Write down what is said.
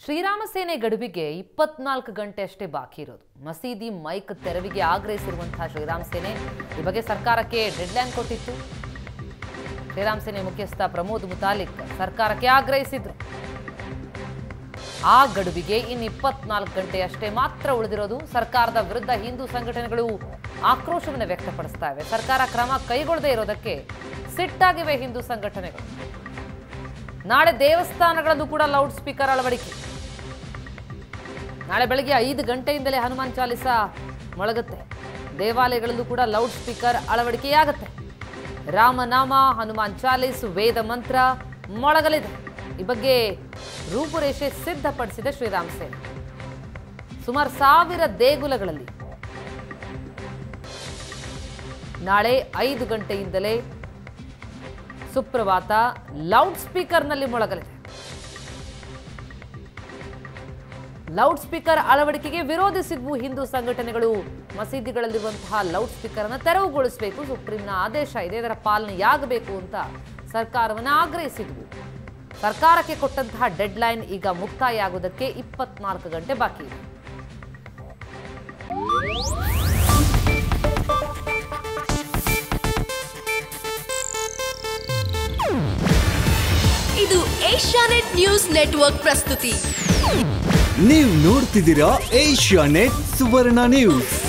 ಶ್ರೀರಾಮ ಸೇನೆ ಗಡುವಿಗೆ 24 ಗಂಟೆ ಅಷ್ಟೇ ಬಾಕಿ ಇರೋದು. ಮಸೀದಿ ಮೈಕ್ ತೆರವಿಗೆ ಆಗ್ರಹಿಸಿರುವಂತಹ ಶ್ರೀರಾಮ ಸೇನೆ ಈ ಬಗ್ಗೆ ಸರ್ಕಾರಕ್ಕೆ ಡೆಡ್ಲೈನ್ ಕೊಟ್ಟಿತ್ತು. ಶ್ರೀರಾಮ ಸೇನೆ ಮುಖ್ಯಸ್ಥ ಪ್ರಮೋದ್ ಮುತಾಲಿಕ್ ಸರ್ಕಾರಕ್ಕೆ ಆಗ್ರಹಿಸಿದ್ರು. ಆ ಗಡುವಿಗೆ ಇನ್ನು 24 ಗಂಟೆ ಅಷ್ಟೇ ಮಾತ್ರ ಉಳಿದಿರೋದು. ಸರ್ಕಾರದ ವಿರುದ್ಧ ಹಿಂದೂ ಸಂಘಟನೆಗಳು ಆಕ್ರೋಶವನ್ನು ವ್ಯಕ್ತಪಡಿಸ್ತಾ ಇವೆ. ಸರ್ಕಾರ ಕ್ರಮ ಕೈಗೊಳ್ಳದೇ ಇರೋದಕ್ಕೆ ಸಿಟ್ಟಾಗಿವೆ ಹಿಂದೂ ಸಂಘಟನೆಗಳು. ನಾಳೆ ದೇವಸ್ಥಾನಗಳಲ್ಲೂ ಕೂಡ ಲೌಡ್ ಸ್ಪೀಕರ್ ಅಳವಡಿಕೆ. ನಾಳೆ ಬೆಳಗ್ಗೆ 5 ಗಂಟೆಯಿಂದಲೇ ಹನುಮಾನ್ ಚಾಲಿಸ ಮೊಳಗುತ್ತೆ. ದೇವಾಲಯಗಳಲ್ಲೂ ಕೂಡ ಲೌಡ್ ಸ್ಪೀಕರ್ ಅಳವಡಿಕೆಯಾಗುತ್ತೆ. ರಾಮನಾಮ, ಹನುಮಾನ್ ಚಾಲಿಸ್, ವೇದ ಮಂತ್ರ ಮೊಳಗಲಿದೆ. ಈ ಬಗ್ಗೆ ರೂಪುರೇಷೆ ಸಿದ್ಧಪಡಿಸಿದೆ ಶ್ರೀರಾಮ ಸೇನೆ. ಸುಮಾರು 1000 ದೇಗುಲಗಳಲ್ಲಿ ನಾಳೆ 5 ಗಂಟೆಯಿಂದಲೇ ಸುಪ್ರಭಾತ ಲೌಡ್ ಸ್ಪೀಕರ್ನಲ್ಲಿ ಮೊಳಗಲಿದೆ. ಲೌಡ್ ಸ್ಪೀಕರ್ ಅಳವಡಿಕೆಗೆ ವಿರೋಧಿಸಿದ್ವು ಹಿಂದೂ ಸಂಘಟನೆಗಳು. ಮಸೀದಿಗಳಲ್ಲಿರುವಂತಹ ಲೌಡ್ ಸ್ಪೀಕರ್ ಅನ್ನು ತೆರವುಗೊಳಿಸಬೇಕು, ಸುಪ್ರೀಂನ ಆದೇಶ ಇದೆ, ಇದರ ಪಾಲನೆಯಾಗಬೇಕು ಅಂತ ಸರ್ಕಾರವನ್ನು ಆಗ್ರಹಿಸಿದ್ವು. ಸರ್ಕಾರಕ್ಕೆ ಕೊಟ್ಟಂತಹ ಡೆಡ್ಲೈನ್ ಈಗ ಮುಕ್ತಾಯ ಆಗುವುದಕ್ಕೆ 24 ಗಂಟೆ ಬಾಕಿ ಇದೆ. ಇದು ಏಷ್ಯಾನೆಟ್ ನ್ಯೂಸ್ ನೆಟ್ವರ್ಕ್ ಪ್ರಸ್ತುತಿ. ನೀವು ನೋಡ್ತಿದ್ದೀರಾ ಏಷ್ಯಾನೆಟ್ ಸುವರ್ಣ ನ್ಯೂಸ್.